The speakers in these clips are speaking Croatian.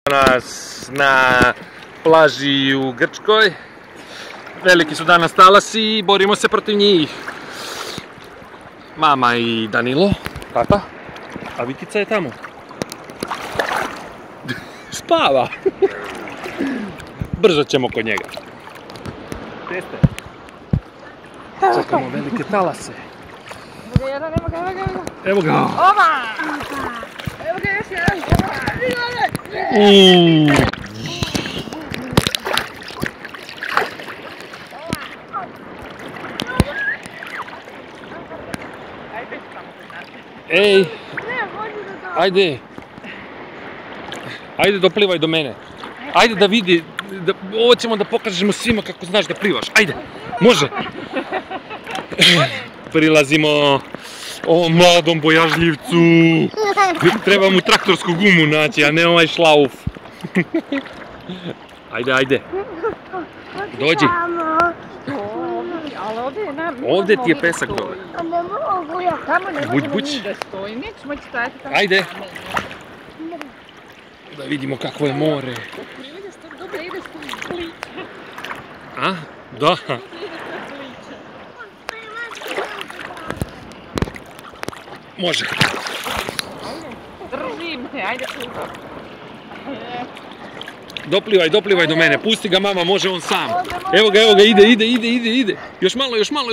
Nas na plaži u Grčkoj. Veliki su danas talasi i borimo se protiv njih. Mama i Danilo, tata, a Vikica je tamo. Spava. Brzo ćemo kod njega. Teste. Čekamo velike talase. Evo ga. Oba! Evo ga još jedan. Ej, ajde. Ajde doplivaj do mene. Ajde da vidi, ovo ćemo da pokažemo svima kako znaš da plivaš. Ajde, može. Prilazimo ovom mladom bojažljivcu. Treba mu traktorsku gumu naći, a ne ovaj šlauf. Ajde, ajde. Dođi. Ovdje ti je pesak dole. Buć. Ajde. Da vidimo kakvo je more. A? Da. Može. Držim te, ajde. Doplivaj do mene, pusti ga mama, može on sam. Evo ga, ide. Još malo.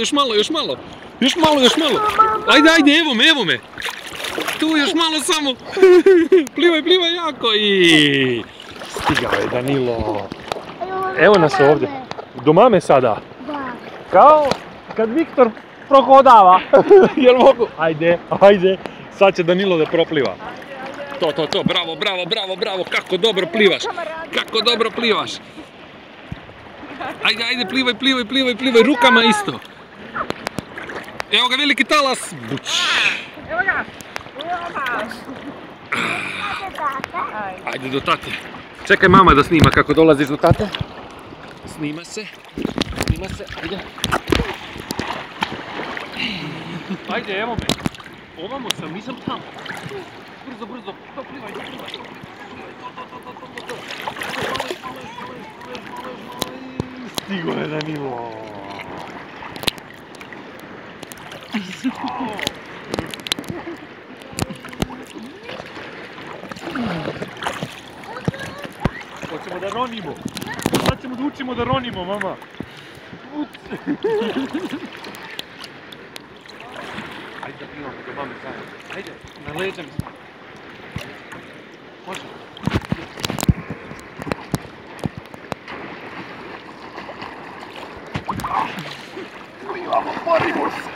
Ajde, evo me. Tu još malo samo. Plivaj jako i... Stigao je Danilo. Evo nas ovdje. Do mame sada. Kao kad Viktor prohodava. Jel mogu? Ajde. Sad će Danilo da propliva. To, bravo, kako dobro plivaš. Ajde, plivaj, rukama isto. Evo ga veliki talas. Buć. Evo ga. Ajde do tate. Čekaj mama da snima kako dolaziš do tate. Snima se, ajde. Ajde, evo me. Ovamo sam, nisam tamo. Brzo, doplivaj. Stigo je Danilo. Hoćemo da ronimo. Sad ćemo da učimo da ronimo, mama. Ajde da plivamo do mame zajedno. Ajde, na leđa mi smo. Može. Plivamo, borimo se.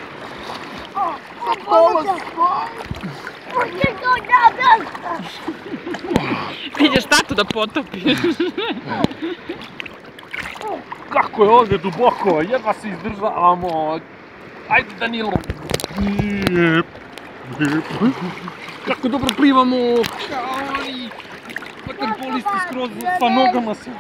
Ti ideš tatu da potopiš. Kako je ovdje duboko, jedva se izdržavamo. Ajde Danilo. Kako dobro plivamo. Kao oni vaterpolisti skroz sa nogama se.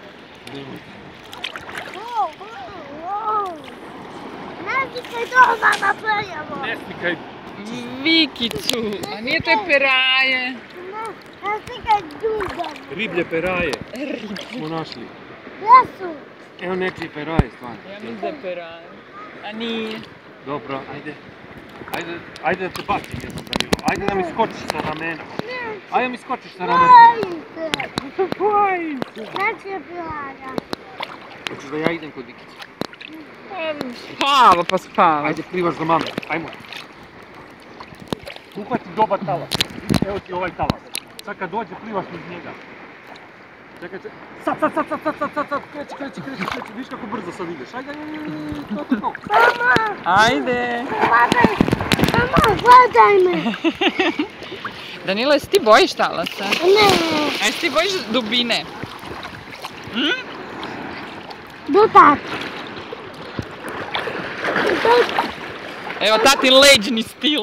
Ne slikaj doma da pljamo. Ne slikaj. Vikicu, a nije to je peraje. Ne slikaj duga. Riblje peraje. Smo našli. Gdje su? Evo nečije peraje stvarno. Ja mislim da je peraje. A nije. Dobro, ajde da te bacim jednom Danilo. Ajde da mi skočiš sa ramena. Ajde da mi skočiš sa ramena. Bojim se. Neće piraja. Hoćeš da ja idem kod Vikice? Spava. Ajde plivaš do mame, ajmo. Uhvati dobar talas. Evo ti ovaj talas. Sad kad dođe plivaš iz njega. Čekaj. Sad. Kreći. Viš kako brzo sad ideš. Ajde. To. Ajde. Mama, gledaj me. Danilo, jesi ti bojiš talasa? Ne. A jesi ti bojiš dubine? Do tak. Evo tatin leđni stil.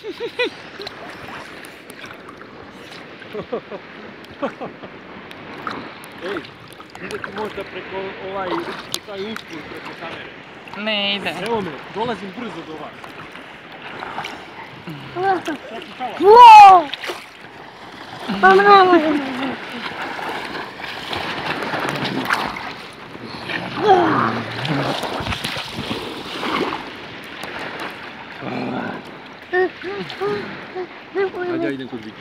Ej, ide ti možda preko taj usput preko kamere. Ne ide. Evo me, dolazim brzo do vas. Wow! Pa ne možemo.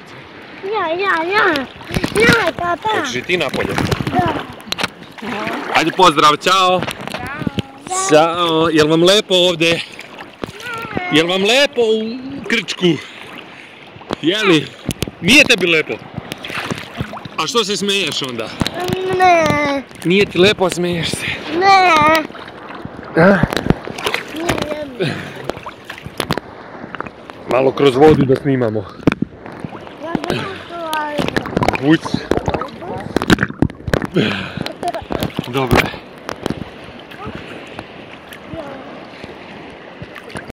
Ja, tata. Hoćeš i ti napolje? Da. Ajde pozdrav, čao. Ćao, jel vam lepo ovdje? Jel vam lepo u Krčku? Jeli? Nije tebi lepo? A što se smiješ onda? Ne. Nije ti lepo, smiješ se? Ne. A? Nije. Malo kroz vodu da snimamo. Ja ne mogu. Vuć. Dobro.